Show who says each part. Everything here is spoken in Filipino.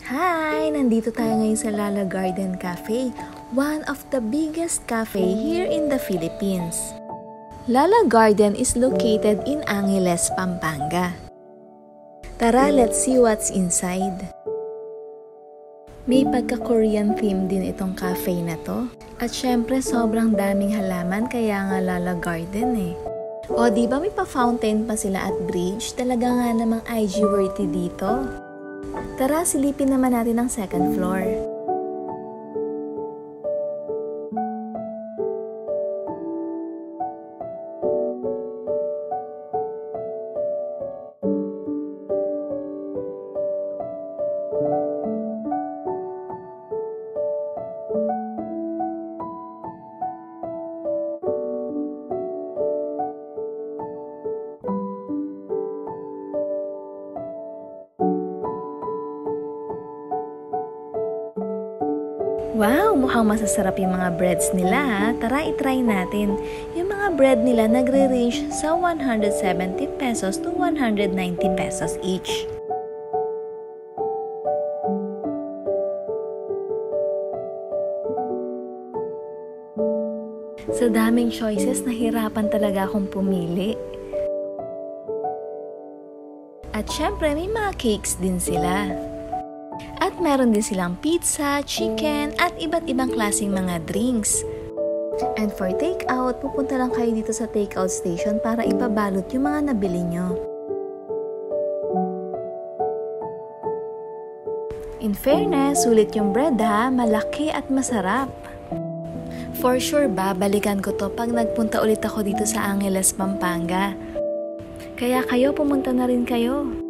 Speaker 1: Hi! Nandito tayo ngayon sa Lala Garden Cafe, one of the biggest cafe here in the Philippines. Lala Garden is located in Angeles, Pampanga. Tara, let's see what's inside. May pagka-Korean theme din itong cafe na to. At syempre, sobrang daming halaman kaya nga Lala Garden eh. O diba may pa-fountain pa sila at bridge? Talaga nga namang IG-worthy dito. Tara, silipin naman natin ang second floor. Wow! Mukhang masasarap yung mga breads nila ha. Tara, itry natin. Yung mga bread nila nagre-range sa 170 pesos to 190 pesos each. Sa daming choices, nahirapan talaga akong pumili. At syempre, may mga cakes din sila. At meron din silang pizza, chicken, at iba't ibang klaseng mga drinks. And for takeout, pupunta lang kayo dito sa takeout station para ipabalot yung mga nabili nyo. In fairness, sulit yung bread ha, malaki at masarap. For sure babalikan ko to pag nagpunta ulit ako dito sa Angeles, Pampanga. Kaya kayo, pumunta na rin kayo.